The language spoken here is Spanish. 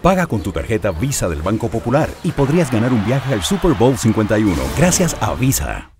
Paga con tu tarjeta Visa del Banco Popular y podrías ganar un viaje al Super Bowl 51 gracias a Visa.